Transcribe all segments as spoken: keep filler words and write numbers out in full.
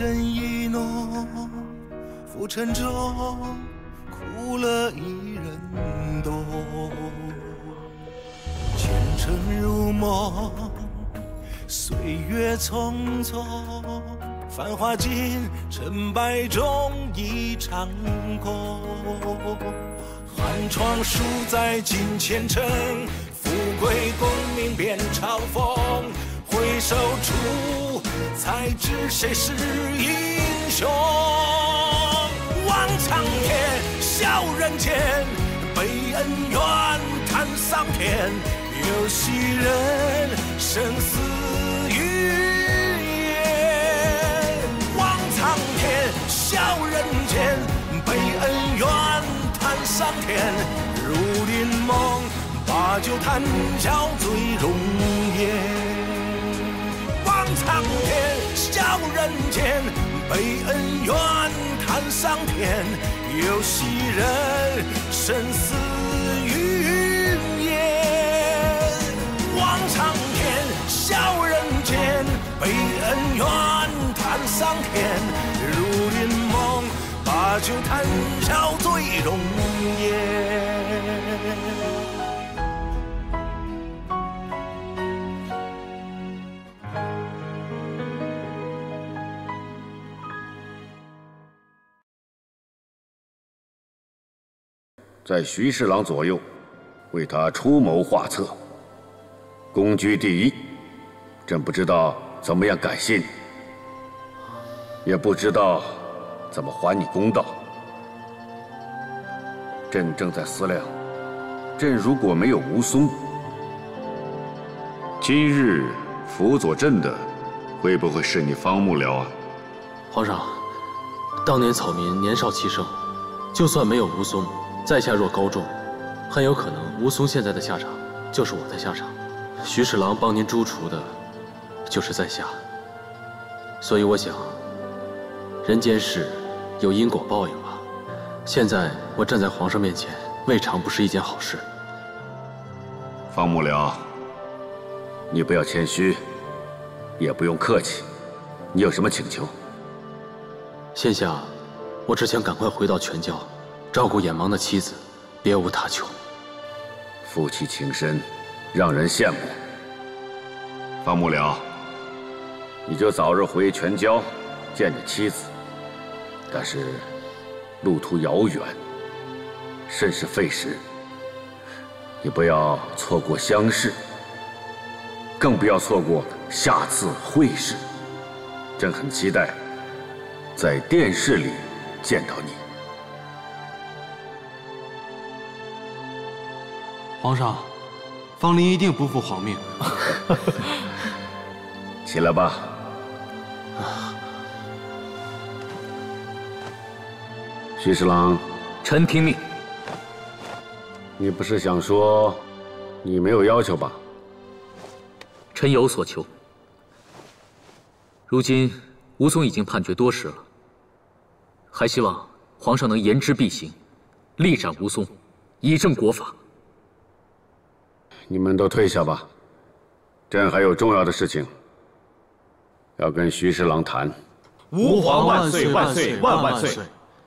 枕一诺，浮沉中哭了一人多。前尘如梦，岁月匆匆，繁华尽，尘白中一场空。寒窗书在金前程，富贵功名变嘲讽。回首处，才知谁是英雄。望苍天，笑人间，悲恩怨叹桑田。有戏人，生死云烟。望苍天，笑人间，悲恩怨叹桑田。如临梦，把酒谈笑醉容颜。望苍天，笑人间，悲恩怨叹桑田。有戏人，生死云烟。望苍天，笑人间，悲恩怨叹桑田。如临梦，把酒谈笑醉容颜。 在徐侍郎左右，为他出谋划策，功居第一。朕不知道怎么样感谢你，也不知道怎么还你公道。朕正在思量，朕如果没有吴松，今日辅佐朕的，会不会是你方幕僚啊？ 皇上，当年草民年少气盛，就算没有吴松，在下若高中，很有可能吴松现在的下场就是我的下场。徐侍郎帮您诛除的，就是在下。所以我想，人间事有因果报应吧。现在我站在皇上面前，未尝不是一件好事。 方幕僚，你不要谦虚，也不用客气。你有什么请求？ 现下，我只想赶快回到全椒，照顾眼盲的妻子，别无他求。 夫妻情深，让人羡慕。方幕僚，你就早日回全椒见你妻子。但是，路途遥远，甚是费时。你不要错过相识，更不要错过下次会试。朕很期待在殿试里见到你。 皇上，芳龄一定不负皇命。 起来吧。徐侍郎， 臣听命。 你不是想说你没有要求吧？ 臣有所求。如今吴松已经判决多时了，还希望皇上能言之必行，力斩吴松，以正国法。 你们都退下吧，朕还有重要的事情要跟徐侍郎谈。 吾皇万岁万岁万万岁！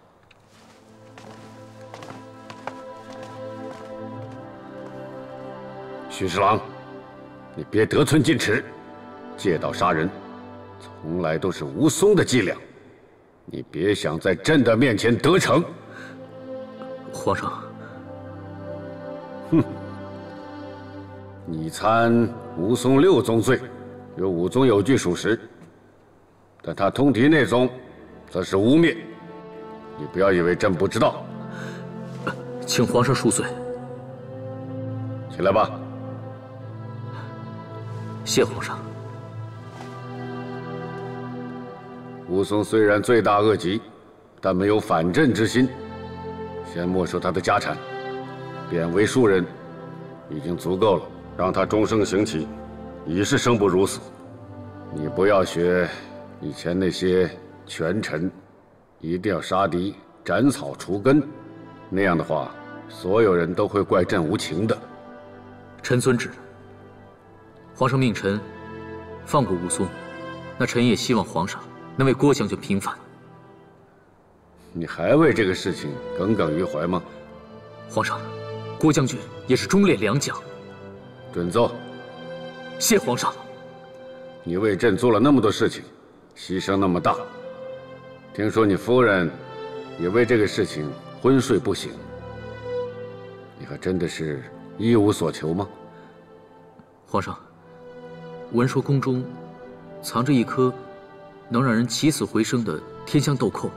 徐侍郎，你别得寸进尺，借刀杀人，从来都是吴松的伎俩，你别想在朕的面前得逞。 皇上， 哼。你参吴松六宗罪，有五宗有据属实，但他通敌那宗，则是污蔑。你不要以为朕不知道。 请皇上恕罪。 起来吧。 谢皇上。 吴松虽然罪大恶极，但没有反朕之心。先没收他的家产，贬为庶人，已经足够了。让他终生刑期，已是生不如死。你不要学以前那些权臣，一定要杀敌斩草除根，那样的话，所有人都会怪朕无情的。 臣遵旨。皇上命臣放过吴松，那臣也希望皇上能为郭将军平反。 你还为这个事情耿耿于怀吗？ 皇上，郭将军也是忠烈良将。 准奏。 谢皇上。 你为朕做了那么多事情，牺牲那么大，听说你夫人也为这个事情昏睡不醒，你还真的是一无所求吗？ 皇上，闻说宫中藏着一颗能让人起死回生的天香豆蔻，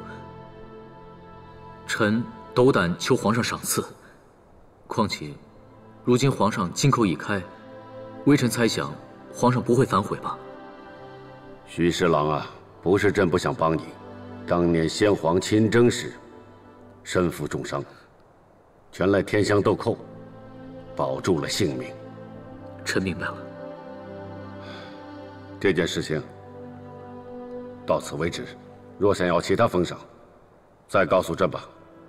臣斗胆求皇上赏赐。况且，如今皇上金口已开，微臣猜想，皇上不会反悔吧？ 徐侍郎啊，不是朕不想帮你，当年先皇亲征时，身负重伤，全赖天香豆蔻保住了性命。 臣明白了。 这件事情到此为止，若想要其他封赏，再告诉朕吧。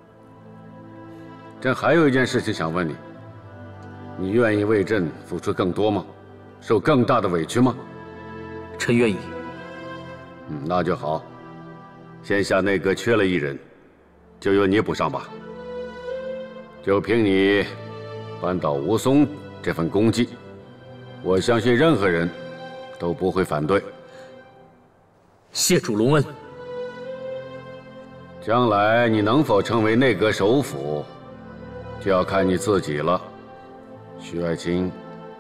朕还有一件事情想问你，你愿意为朕付出更多吗？受更大的委屈吗？ 臣愿意。 嗯，那就好。现下内阁缺了一人，就由你补上吧。就凭你扳倒吴松这份功绩，我相信任何人都不会反对。 谢主隆恩。 将来你能否成为内阁首辅，就要看你自己了。徐爱卿。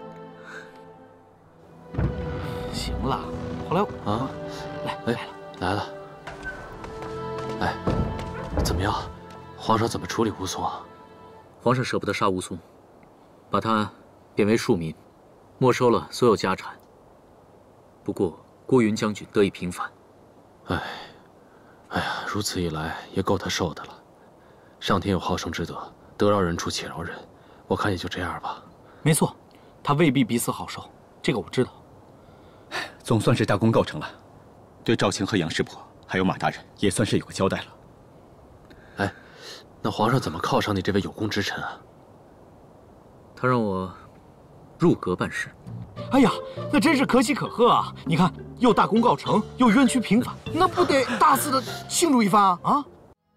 行了，后来啊， 来哎来了。哎，怎么样？皇上怎么处理吴松啊？ 皇上舍不得杀吴松，把他贬为庶民，没收了所有家产。不过郭云将军得以平反。 哎，哎呀，如此一来也够他受的了。上天有好生之德，得饶人处且饶人，我看也就这样吧。 没错，他未必比死好受，这个我知道。 总算是大功告成了，对赵青和杨师婆还有马大人也算是有个交代了。 哎，那皇上怎么犒赏你这位有功之臣啊？ 他让我入阁办事。 哎呀，那真是可喜可贺啊！你看，又大功告成，又冤屈平反，那不得大肆的庆祝一番啊！啊！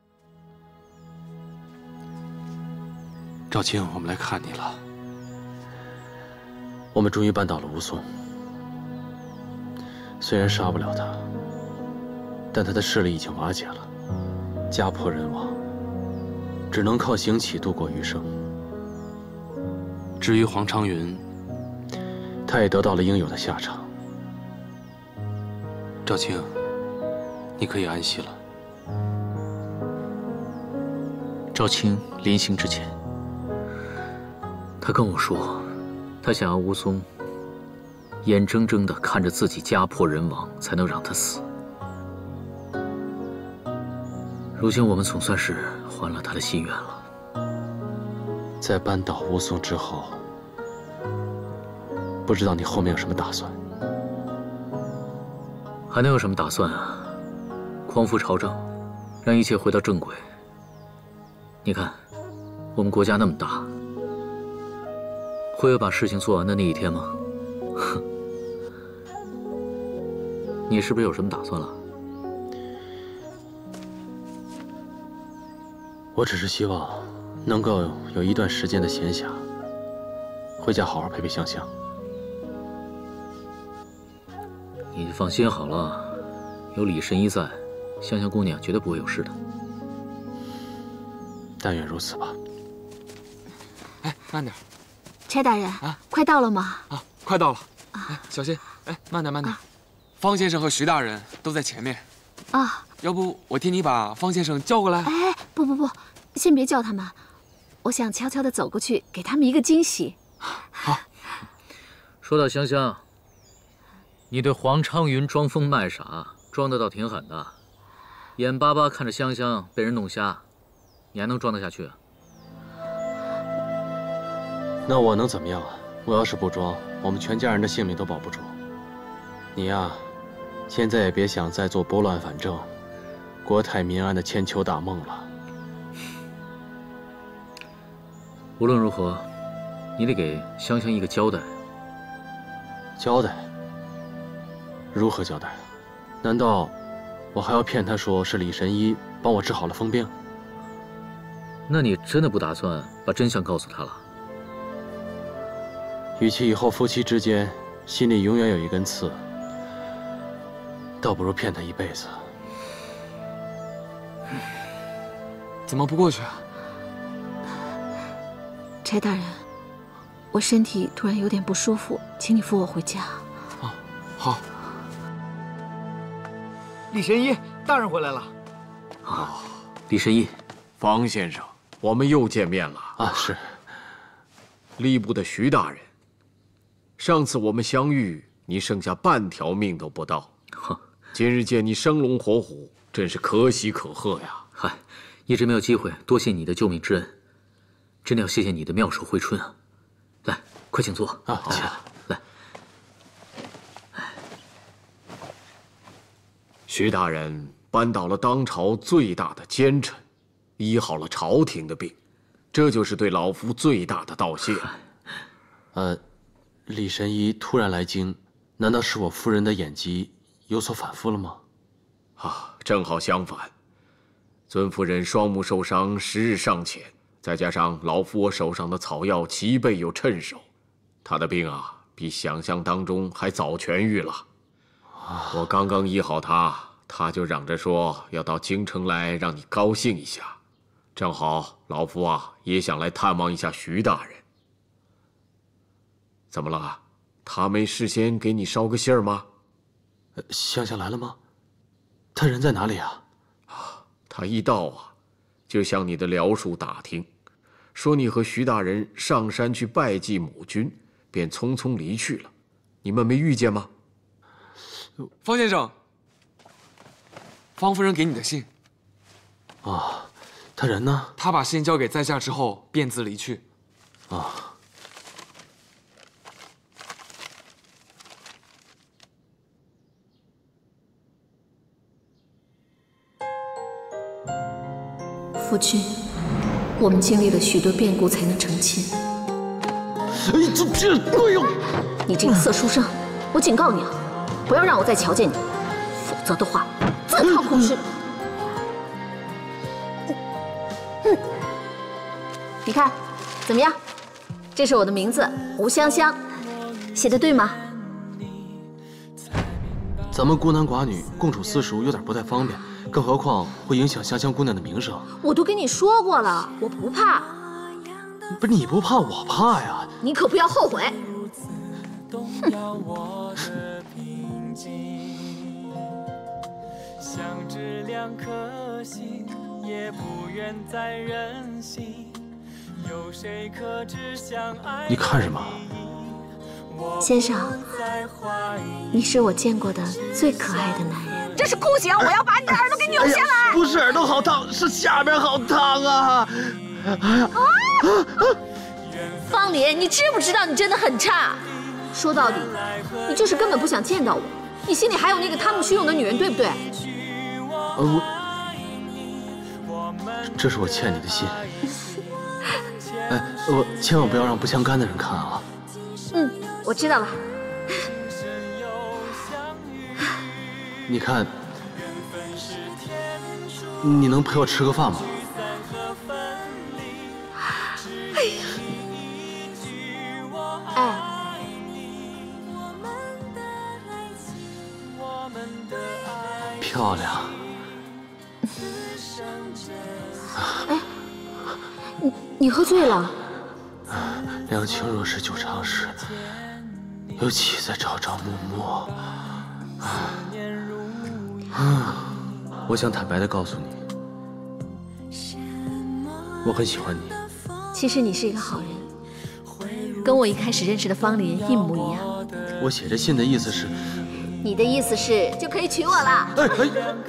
赵青，我们来看你了。我们终于扳倒了吴松。虽然杀不了他，但他的势力已经瓦解了，家破人亡，只能靠行乞度过余生。至于黄昌云，他也得到了应有的下场。赵青，你可以安息了。 赵青临行之前，他跟我说，他想要吴松眼睁睁地看着自己家破人亡，才能让他死。如今我们总算是还了他的心愿了。 在扳倒吴松之后，不知道你后面有什么打算？ 还能有什么打算啊？匡扶朝政，让一切回到正轨。你看，我们国家那么大，会有把事情做完的那一天吗？哼，你是不是有什么打算了？ 我只是希望能够有一段时间的闲暇，回家好好陪陪香香。 你就放心好了，有李神医在，香香姑娘绝对不会有事的。 但愿如此吧。 哎，慢点。 差大人啊，快到了吗？ 啊，快到了。哎，小心！哎，慢点，慢点。啊、方先生和徐大人都在前面。 啊， 要不我替你把方先生叫过来？ 哎，不不不，先别叫他们，我想悄悄地走过去，给他们一个惊喜。 好。 说到香香，你对黄昌云装疯卖傻，装得倒挺狠的，眼巴巴看着香香被人弄瞎，你还能装得下去啊？ 那我能怎么样啊？我要是不装，我们全家人的性命都保不住。你呀，现在也别想再做拨乱反正、国泰民安的千秋大梦了。 无论如何，你得给香香一个交代。 交代？如何交代？难道我还要骗他说是李神医帮我治好了疯病。 那你真的不打算把真相告诉他了？ 与其以后夫妻之间心里永远有一根刺，倒不如骗他一辈子。 怎么不过去啊？ 柴大人，我身体突然有点不舒服，请你扶我回家。 啊，好。 李神医，大人回来了。 啊，李神医， 方先生，我们又见面了啊！是。 吏部的徐大人，上次我们相遇，你剩下半条命都不到。 哼， 今日见你生龙活虎，真是可喜可贺呀！ 嗨，一直没有机会多谢你的救命之恩，真的要谢谢你的妙手回春啊！来，快请坐啊！请来。 徐大人扳倒了当朝最大的奸臣，医好了朝廷的病，这就是对老夫最大的道谢。 呃，李神医突然来京，难道是我夫人的眼疾有所反复了吗？ 啊，正好相反，尊夫人双目受伤，时日尚浅，再加上老夫我手上的草药齐备有趁手，她的病啊，比想象当中还早痊愈了。我刚刚医好他，他就嚷着说要到京城来让你高兴一下，正好老夫啊也想来探望一下徐大人。怎么了？他没事先给你捎个信儿吗？ 呃，香香来了吗？他人在哪里啊？ 啊，他一到啊，就向你的疗书打听，说你和徐大人上山去拜祭母君，便匆匆离去了。你们没遇见吗？ 方先生，方夫人给你的信。 啊，他人呢？ 他把信交给在下之后，便自离去。 啊。 夫君，我们经历了许多变故才能成亲。 哎，这这，哎呦！ 你这个色书生，我警告你啊！不要让我再瞧见你，否则的话，自讨苦吃。嗯，你看，怎么样？这是我的名字吴香香，写的对吗？ 咱们孤男寡女共处私塾有点不太方便，更何况会影响香香姑娘的名声。 我都跟你说过了，我不怕。 不是你不怕，我怕呀！ 你可不要后悔。 像这两颗心，也不愿再任性。有谁可知相爱？ 你看什么？ 先生，你是我见过的最可爱的男人。 这是酷刑，我要把你的耳朵给扭下来！ 哎、不是耳朵好烫，是下边好烫啊！哎呀！啊方林，你知不知道你真的很差？说到底，你就是根本不想见到我，你心里还有那个贪慕虚荣的女人，对不对？ 呃，我，这是我欠你的信。哎，我千万不要让不相干的人看啊！ 嗯，我知道了。 你看，你能陪我吃个饭吗？ 哎呀，哎。 漂亮。 哎，你你喝醉了？ 两情若是久长时，又岂在朝朝暮暮？啊，我想坦白的告诉你，我很喜欢你。 其实你是一个好人，跟我一开始认识的方林一模一样。 我写这信的意思是，你的意思是就可以娶我了？哎哎。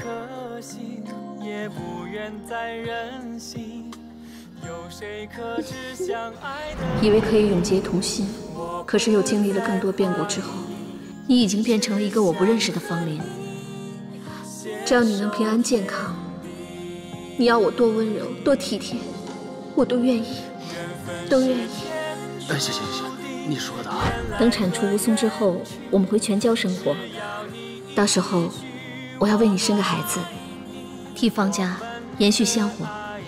以为可以永结同心，可是又经历了更多变故之后，你已经变成了一个我不认识的方林。只要你能平安健康，你要我多温柔多体贴，我都愿意，都愿意。 哎，行行行，你说的啊。 等铲除吴松之后，我们回全椒生活，到时候我要为你生个孩子，替方家延续香火。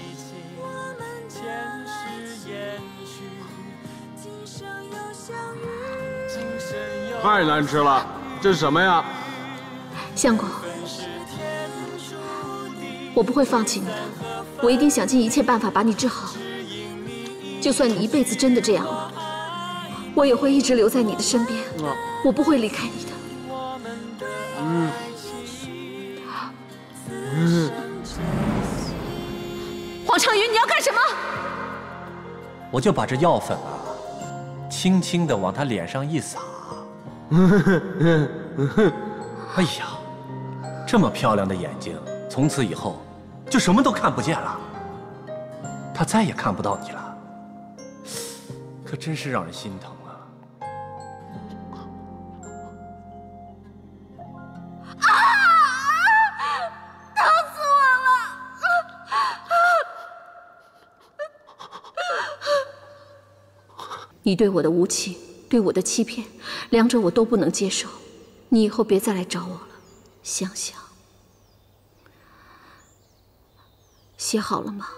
太难吃了，这是什么呀？ 相公，我不会放弃你的，我一定想尽一切办法把你治好。就算你一辈子真的这样了，我也会一直留在你的身边，我不会离开你的。嗯嗯。黄长云，你要干什么？ 我就把这药粉啊，轻轻地往他脸上一撒。哎呀，这么漂亮的眼睛，从此以后就什么都看不见了，他再也看不到你了，可真是让人心疼啊！ 啊！疼死我了！ 你对我的无情，对我的欺骗，两者我都不能接受。你以后别再来找我了，想想。写好了吗？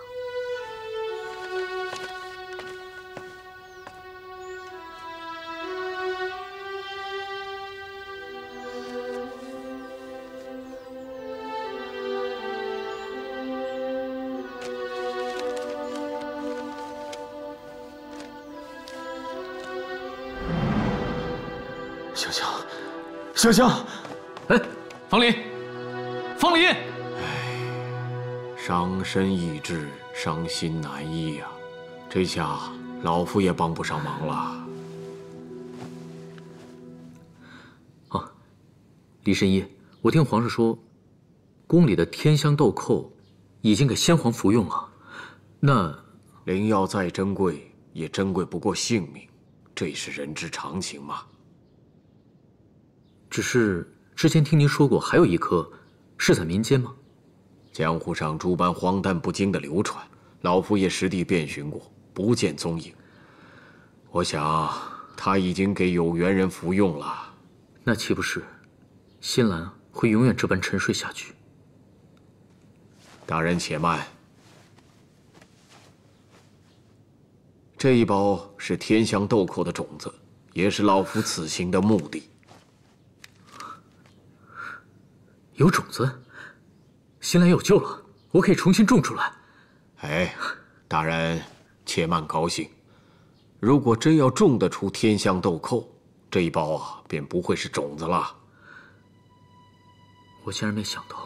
香香，香香， 哎， 方林，方林， 伤身易治，伤心难医呀、啊，这下老夫也帮不上忙了。 啊，李神医，我听皇上说，宫里的天香豆蔻已经给先皇服用了，那灵药再珍贵，也珍贵不过性命，这也是人之常情嘛。 只是之前听您说过，还有一颗是在民间吗？ 江湖上诸般荒诞不经的流传，老夫也实地遍寻过，不见踪影。我想他已经给有缘人服用了。 那岂不是新兰会永远这般沉睡下去？ 大人且慢，这一包是天香豆蔻的种子，也是老夫此行的目的。 有种子，新兰有救了，我可以重新种出来。 哎，大人且慢高兴。如果真要种得出天香豆蔻，这一包啊，便不会是种子了。 我竟然没想到。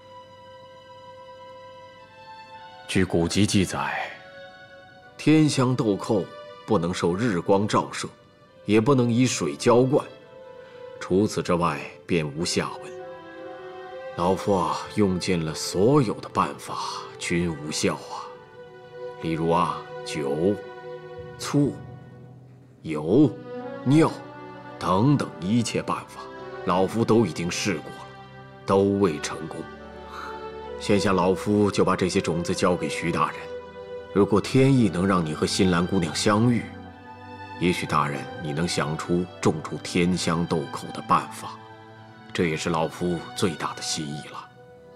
据古籍记载，天香豆蔻不能受日光照射，也不能以水浇灌，除此之外便无下文。老夫啊，用尽了所有的办法，均无效啊。例如啊，酒、醋、油、尿等等一切办法，老夫都已经试过了，都未成功。现下老夫就把这些种子交给徐大人，如果天意能让你和新兰姑娘相遇，也许大人你能想出种出天香豆蔻的办法。这也是老夫最大的心意了。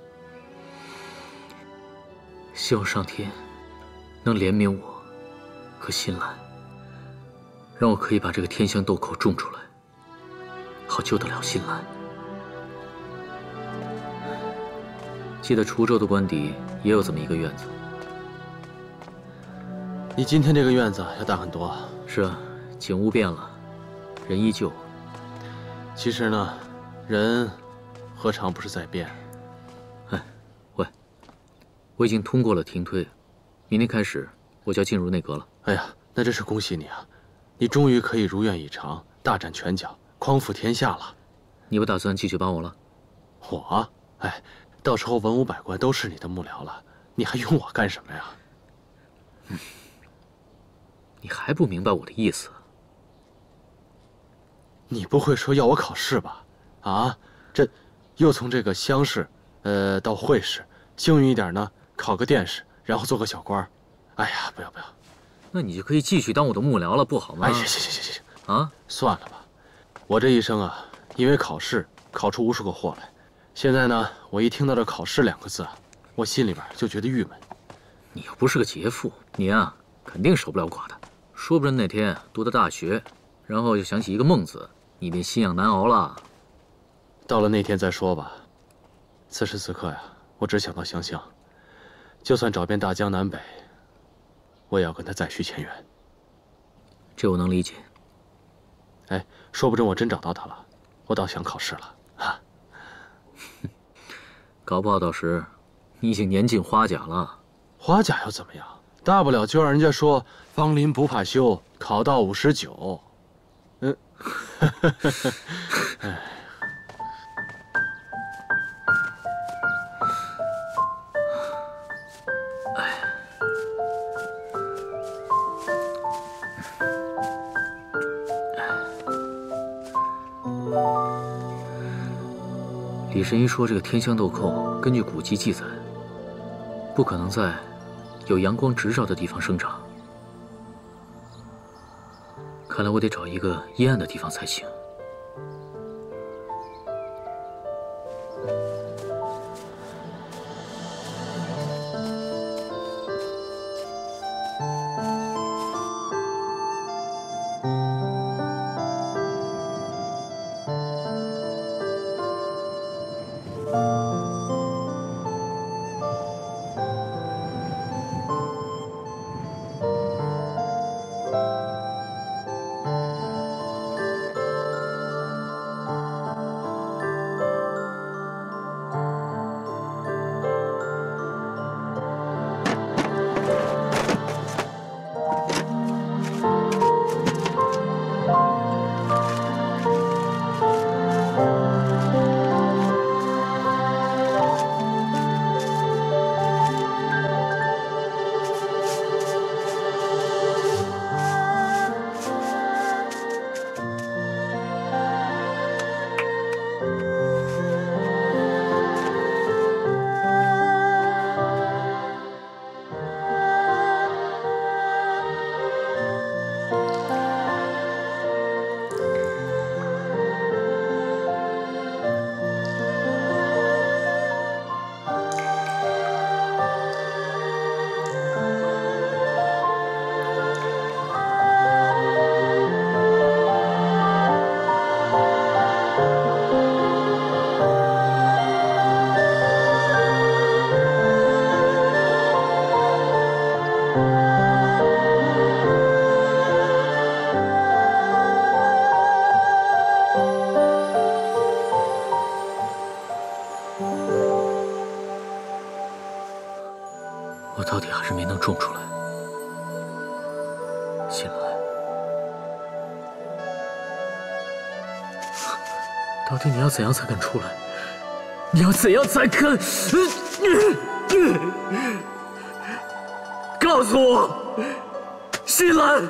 希望上天能怜悯我和新兰，让我可以把这个天香豆蔻种出来，好救得了新兰。记得滁州的官邸也有这么一个院子。 你今天这个院子要大很多。 是啊，景物变了，人依旧。 其实呢，人何尝不是在变？ 哎，喂，我已经通过了停推，明天开始我就要进入内阁了。 哎呀，那真是恭喜你啊！你终于可以如愿以偿，大展拳脚，匡扶天下了。 你不打算继续帮我了？ 我？哎，到时候文武百官都是你的幕僚了，你还用我干什么呀？ 嗯，你还不明白我的意思？ 你不会说要我考试吧？啊，这又从这个乡试，呃，到会试，幸运一点呢，考个殿试，然后做个小官。哎呀，不要不要， 那你就可以继续当我的幕僚了，不好吗？ 哎，行行行行行行啊， 算了吧。我这一生啊，因为考试考出无数个祸来， 现在呢，我一听到这考试两个字，我心里边就觉得郁闷。 你又不是个劫富，你啊肯定守不了寡的。说不准哪天读到大学，然后又想起一个孟子，你便心痒难熬了。 到了那天再说吧。此时此刻呀，我只想到香香，就算找遍大江南北，我也要跟她再续前缘。 这我能理解。 哎，说不准我真找到她了，我倒想考试了啊！ 搞不好到时你已经年近花甲了。 花甲又怎么样？大不了就让人家说芳龄不怕羞，考到五十九。嗯，哎。 李神医说，这个天香豆蔻根据古籍记载，不可能在有阳光直照的地方生长。看来我得找一个阴暗的地方才行。我到底还是没能种出来。新兰，到底你要怎样才肯出来？你要怎样才肯？告诉我，新兰，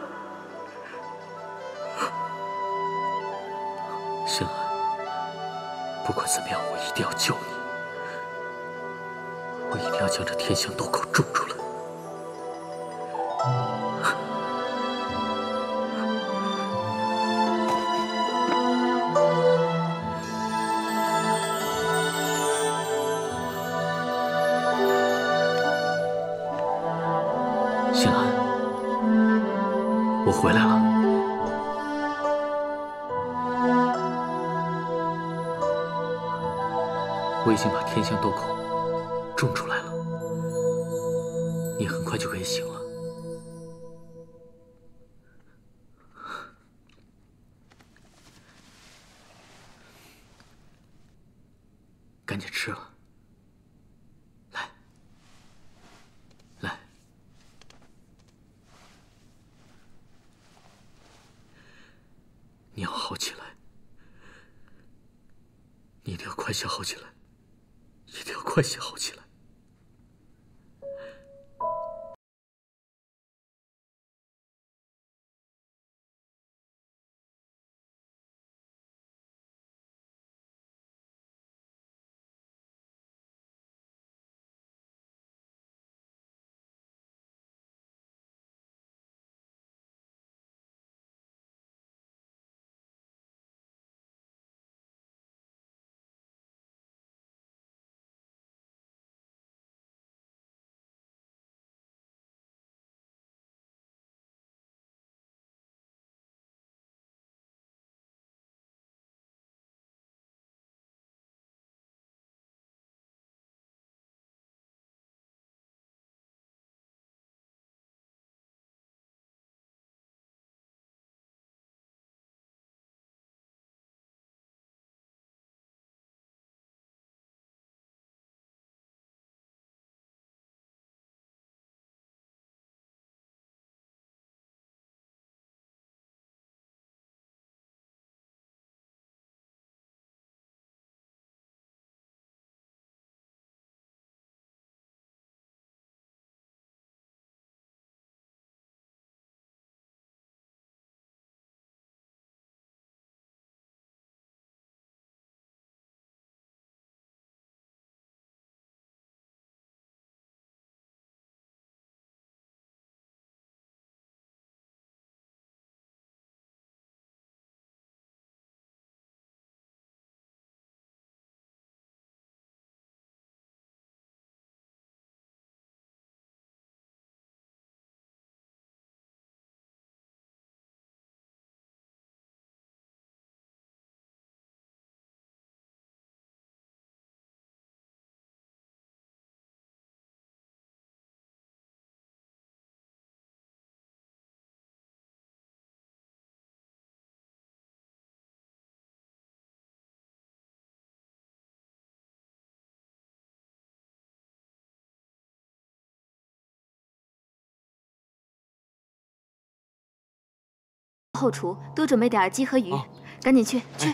新兰，不管怎么样，我一定要救你。我一定要将这天香豆蔻种出来。新兰，我回来了。我已经把天香豆蔻种出来了，你很快就可以醒了。赶紧吃了，来，来，你要好起来，你一定要快些好起来，一定要快些好起来。 后厨多准备点鸡和鱼，哦、赶紧去去。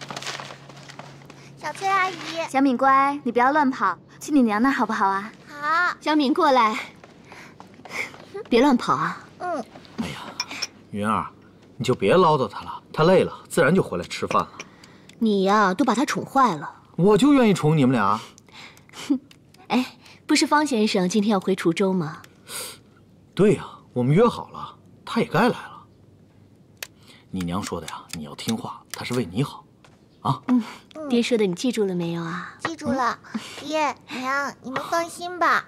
小翠阿姨， 小敏乖，你不要乱跑，去你娘那好不好啊？ 好。 小敏过来，别乱跑啊。 嗯。 哎呀，云儿，你就别唠叨他了，他累了自然就回来吃饭了。 你呀，都把他宠坏了。我就愿意宠你们俩。 哎，不是方先生今天要回滁州吗？ 对呀，我们约好了，他也该来了。你娘说的呀，你要听话，他是为你好，啊。 嗯，爹说的你记住了没有啊？ 记住了，嗯、爹娘，你们放心吧。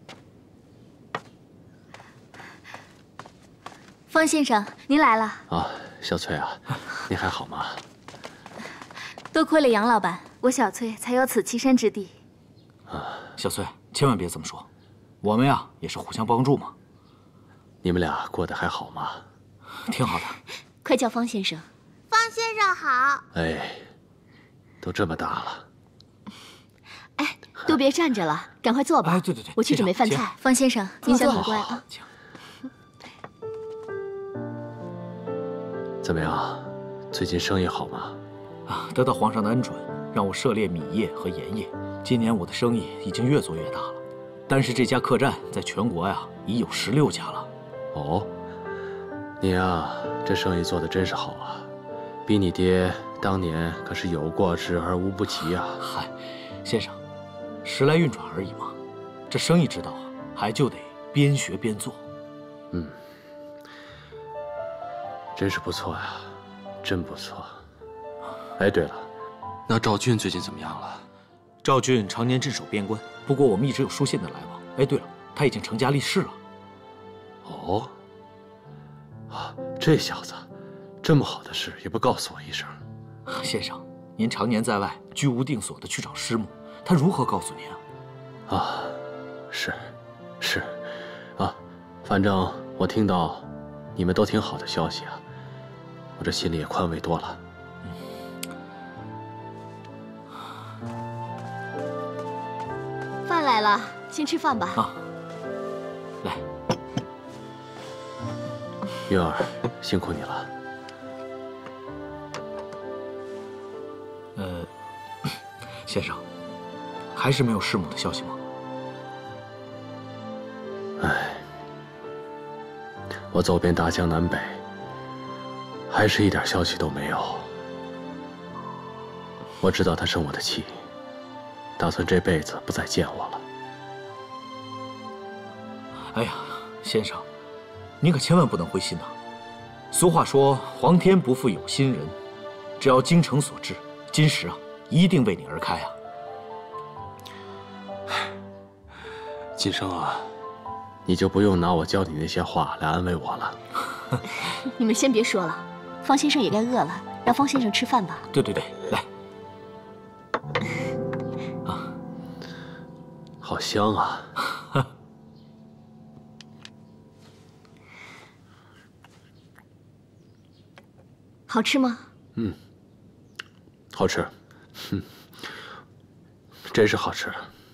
方先生，您来了。 啊，小翠啊，你还好吗？ 多亏了杨老板，我小翠才有此栖身之地。 啊，小翠，千万别这么说，我们呀也是互相帮助嘛。 你们俩过得还好吗？ 挺好的。 快叫方先生。 方先生好。 哎，都这么大了。 哎，都别站着了，赶快坐吧。 哎，对对对， 我去准备饭菜。方先生，您小敏乖啊。 怎么样？最近生意好吗？ 啊，得到皇上的恩准，让我涉猎米业和盐业。今年我的生意已经越做越大了，但是这家客栈在全国呀已有十六家了。 哦，你呀，这生意做得真是好啊，比你爹当年可是有过之而无不及啊。 嗨，先生，时来运转而已嘛。这生意之道啊，还就得边学边做。 嗯，真是不错呀，真不错。哎，对了， 那赵俊最近怎么样了？ 赵俊常年镇守边关，不过我们一直有书信的来往。哎，对了，他已经成家立室了。 哦，啊，这小子，这么好的事也不告诉我一声。 先生，您常年在外，居无定所的去找师母，他如何告诉您啊？啊，是，是，啊，反正我听到你们都挺好的消息啊，我这心里也宽慰多了。 饭来了，先吃饭吧。 啊，来， 云儿，辛苦你了。 呃，先生，还是没有师母的消息吗？ 哎，我走遍大江南北，还是一点消息都没有。我知道他生我的气，打算这辈子不再见我了。 哎呀，先生，您可千万不能灰心呐！俗话说，皇天不负有心人，只要精诚所至，金石啊，一定为你而开啊！ 金生啊，你就不用拿我教你那些话来安慰我了。 你们先别说了，方先生也该饿了，让方先生吃饭吧。 对对对，来。 啊，好香啊！ 好吃吗？ 嗯，好吃，嗯，真是好吃。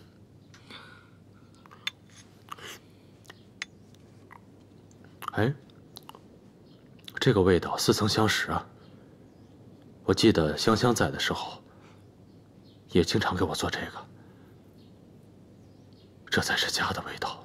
哎，这个味道似曾相识啊！我记得香香在的时候，也经常给我做这个。这才是家的味道。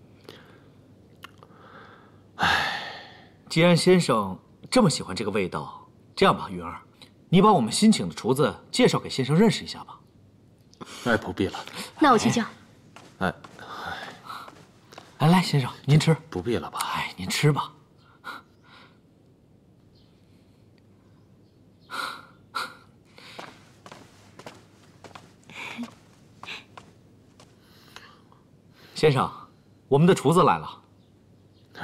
哎，既然先生这么喜欢这个味道，这样吧，云儿，你把我们新请的厨子介绍给先生认识一下吧。 哎，不必了。 那我去叫。 哎， 来来，先生您吃。 不必了吧？ 哎，您吃吧。先生，我们的厨子来了。 哎，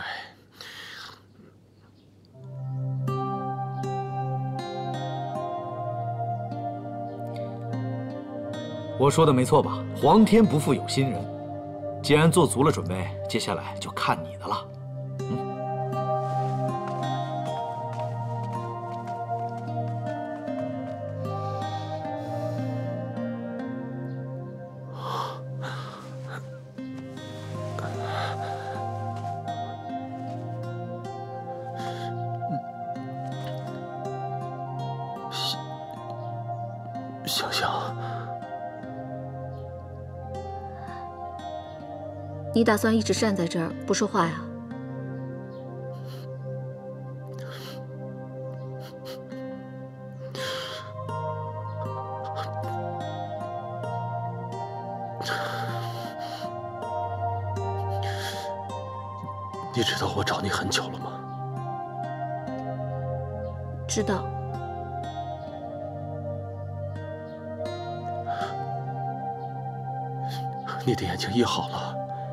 我说的没错吧？皇天不负有心人，既然做足了准备，接下来就看你的了。嗯。 想想， 你打算一直站在这儿不说话呀？ 你知道我找你很久了吗？ 知道。 你的眼睛医好了？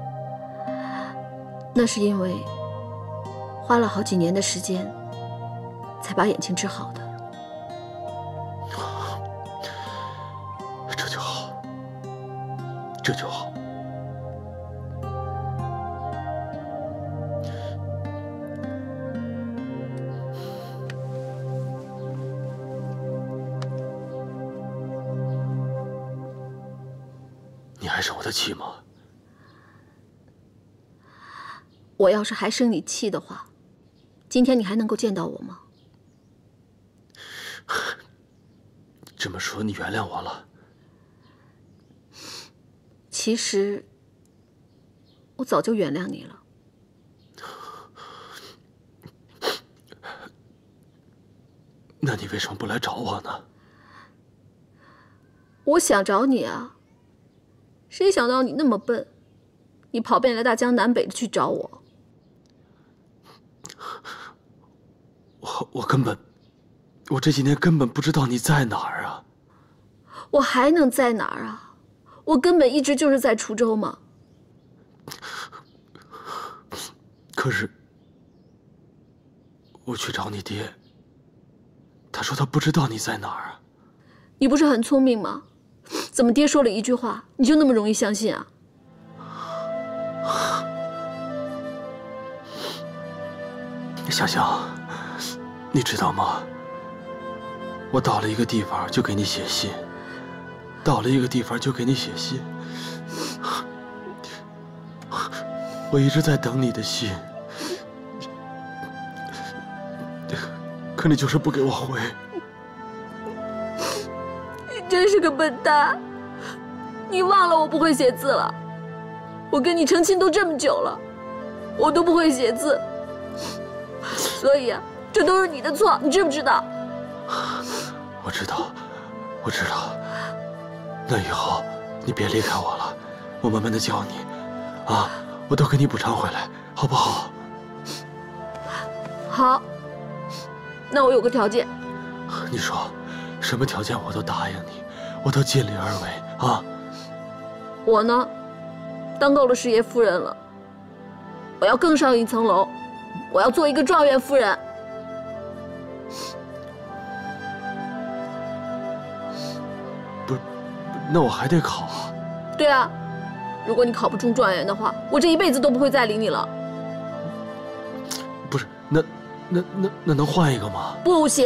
那是因为花了好几年的时间，才把眼睛治好的。 这就好，这就好。你还生我的气吗？ 我要是还生你气的话，今天你还能够见到我吗？ 这么说，你原谅我了？ 其实，我早就原谅你了。 那你为什么不来找我呢？ 我想找你啊，谁想到你那么笨，你跑遍了大江南北的去找我。 我我根本，我这几年根本不知道你在哪儿啊！ 我还能在哪儿啊？我根本一直就是在滁州嘛。 可是，我去找你爹，他说他不知道你在哪儿啊。 你不是很聪明吗？怎么爹说了一句话，你就那么容易相信啊？ 香香，你知道吗？我到了一个地方就给你写信，到了一个地方就给你写信。我一直在等你的信，可你就是不给我回。 你真是个笨蛋！你忘了我不会写字了？我跟你成亲都这么久了，我都不会写字。所以啊，这都是你的错，你知不知道？ 我知道，我知道。那以后你别离开我了，我慢慢的教你，啊，我都给你补偿回来，好不好？ 好。那我有个条件。 你说，什么条件我都答应你，我都尽力而为啊。 我呢，当够了事业夫人了，我要更上一层楼。我要做一个状元夫人。 不是，那我还得考啊。 对啊，如果你考不中状元的话，我这一辈子都不会再理你了。 不是，那那那那能换一个吗？ 不行。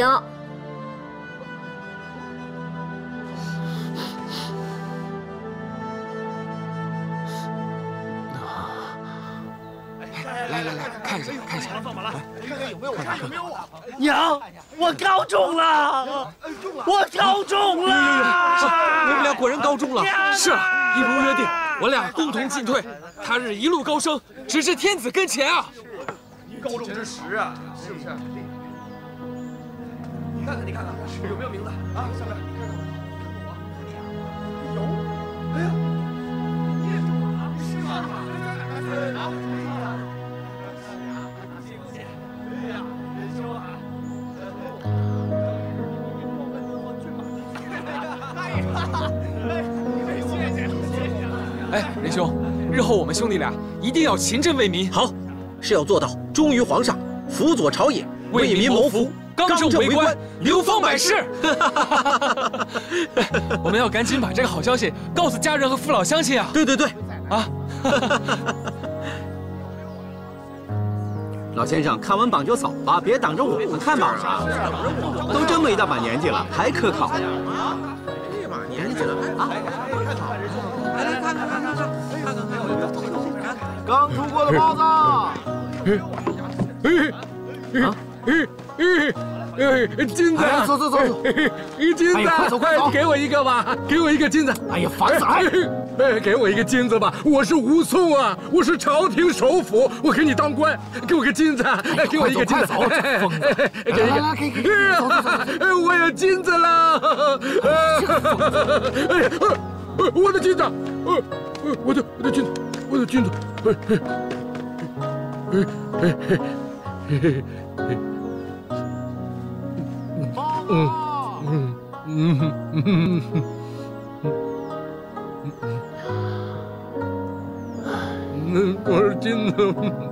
来来来，看一下看一下，放马来，看看有没有我，有没有我。 娘，我高中了，我高中了。 是，我们俩果然高中了。是啊，一如约定，我俩共同进退，他日一路高升，直至天子跟前啊。 高中之时啊，是不是？你看看，你看看，有没有名字啊？下面你看看我，有，哎呀，你也有啊？是吗？啊？ 哎，仁兄，日后我们兄弟俩一定要勤政为民。 好，是要做到忠于皇上，辅佐朝野，为民谋福， 刚正为官，流芳百世。我们要赶紧把这个好消息告诉家人和父老乡亲啊！ 对对对， 啊！ 老先生，看完榜就走吧，别挡着我们看榜啊！都这么一大把年纪了，还科考呀？年纪了啊！ 来来看看看看看，刚出锅的包子。 啊！ 金子， 哎，走走走走， 金子， 快走快走， 给我一个吧，给我一个金子。 哎呀，烦死了！ 哎，给我一个金子吧，我是吴宋啊，我是朝廷首辅，我给你当官，给我个金子，给我一个金子。 快走，疯子！ 给一个， 给给给，走走走。 我有金子了！哎，我的金子，我的我的金子，我的金子。哎哎哎哎！嗯嗯嗯嗯嗯，我是金子。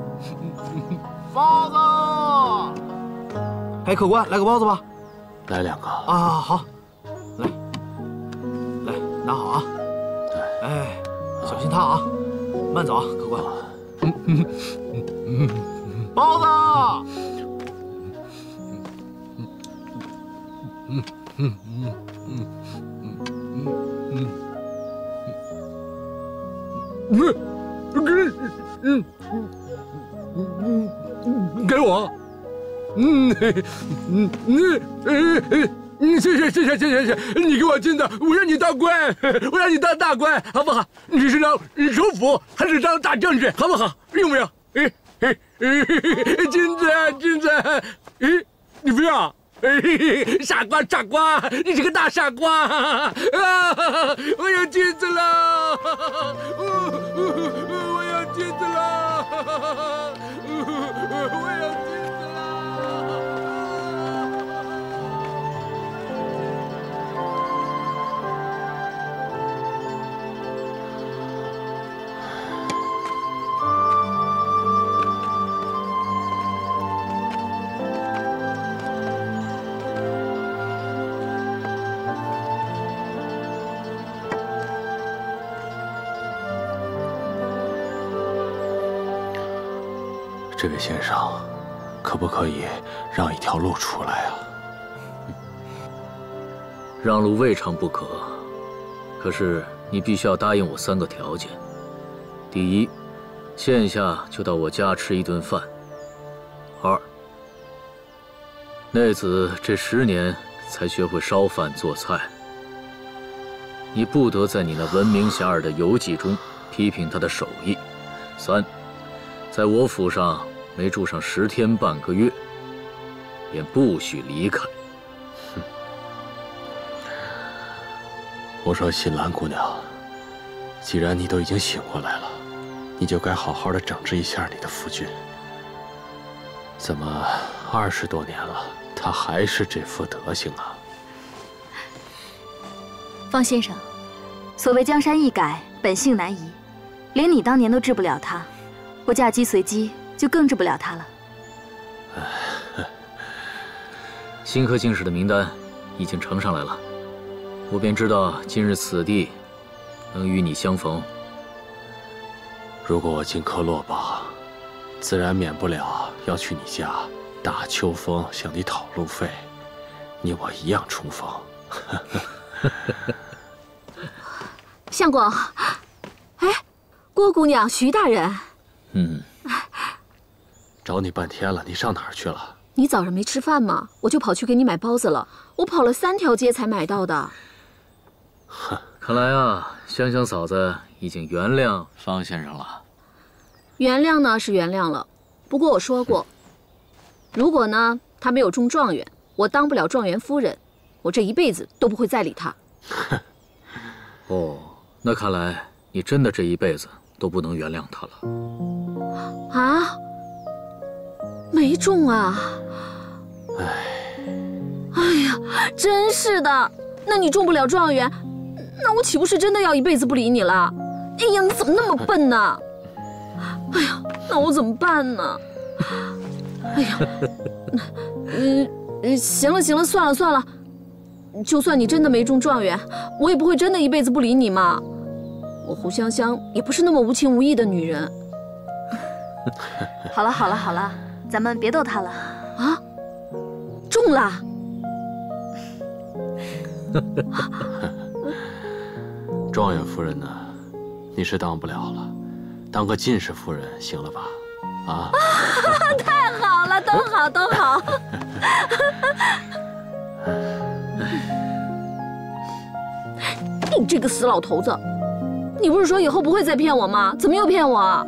包子， 哎，客官，来个包子吧。 来两个啊，好，来，来，拿好啊。哎，小心烫啊，慢走啊，客官。嗯嗯嗯嗯，包子。 嗯嗯嗯嗯嗯嗯嗯嗯，给嗯嗯嗯给我，嗯嗯嗯嗯嗯，谢谢谢谢谢谢谢谢，你给我金子，我让你当官，我让你当大官，好不好？你是当首辅还是当大将军，好不好？用不用？哎哎哎，金子金子，哎，你不要。哎，傻瓜傻瓜，你是个大傻瓜！啊，我有金子了！我有金子了！我有金子了！ 这位先生，可不可以让一条路出来啊？ 让路未尝不可，可是你必须要答应我三个条件：第一，现下就到我家吃一顿饭；二，内子这十年才学会烧饭做菜，你不得在你那闻名遐迩的游记中批评他的手艺；三，在我府上没住上十天半个月，便不许离开。 哼！我说新兰姑娘，既然你都已经醒过来了，你就该好好的整治一下你的夫君。怎么二十多年了，他还是这副德行啊？ 方先生，所谓江山易改，本性难移，连你当年都治不了他，我嫁鸡随鸡就更治不了他了。 新科进士的名单已经呈上来了，我便知道今日此地能与你相逢。 如果我进科落榜，自然免不了要去你家大秋风向你讨路费，你我一样重逢。 相公，哎，郭姑娘、徐大人， 嗯，找你半天了，你上哪儿去了？ 你早上没吃饭吗？我就跑去给你买包子了。我跑了三条街才买到的。 哼，看来啊，香香嫂子已经原谅方先生了。 原谅呢是原谅了，不过我说过，如果呢他没有中状元，我当不了状元夫人，我这一辈子都不会再理他。 哦，那看来你真的这一辈子都不能原谅他了。 啊？没中啊！ 哎， 哎呀，真是的！那你中不了状元，那我岂不是真的要一辈子不理你了？哎呀，你怎么那么笨呢？哎呀，那我怎么办呢？哎呀，嗯、呃，行了行了，算了算了，就算你真的没中状元，我也不会真的一辈子不理你嘛。我胡香香也不是那么无情无义的女人。 好了好了好了，咱们别逗他了啊！中了。 状元夫人呢？你是当不了了，当个进士夫人行了吧？啊！ 太好了，都好都好。 你这个死老头子，你不是说以后不会再骗我吗？怎么又骗我啊？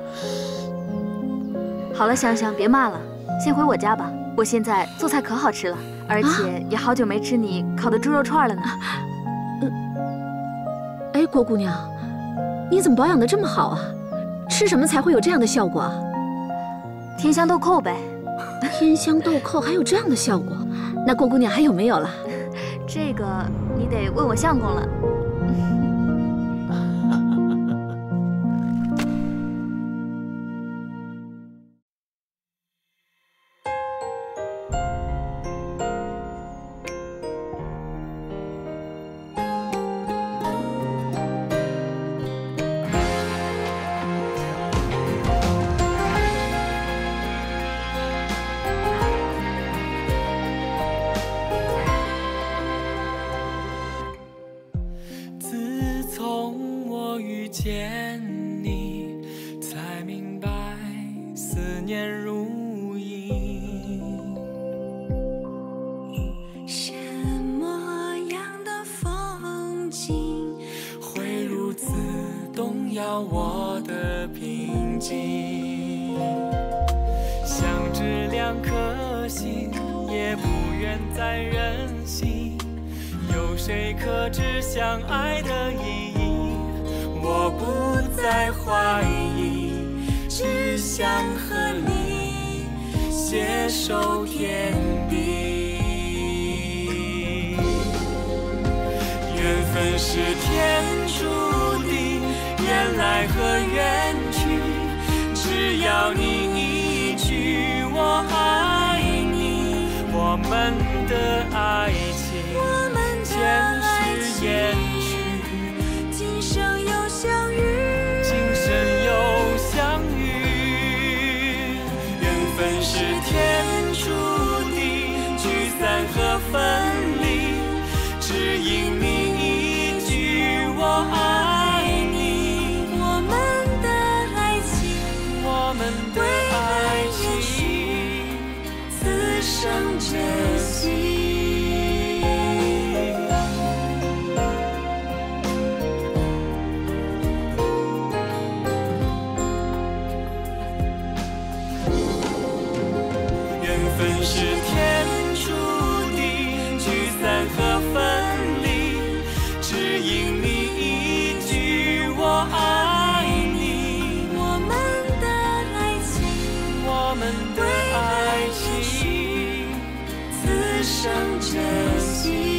好了，香香，别骂了，先回我家吧。我现在做菜可好吃了，而且也好久没吃你烤的猪肉串了呢。 嗯，哎，郭姑娘，你怎么保养的这么好啊？吃什么才会有这样的效果啊？ 天香豆蔻呗。 天香豆蔻还有这样的效果？那郭姑娘还有没有了？ 这个你得问我相公了。 见你，才明白思念如影。什么样的风景会如此动摇我的平静？相知两颗心，也不愿再任性。有谁可知相爱的意义？我不再怀疑，只想和你携手天地。缘分是天注定，缘来和缘去，只要你一句我爱你，我们的爱情前世延续，今生有相遇，今生有相遇。缘分是天注定，聚散和分离，只因你一句我爱你，我们的爱情，我们的爱情，此生珍惜。是天注定，聚散和分离，只因你一句我爱你，我们的爱情，我们的爱情，此生珍惜。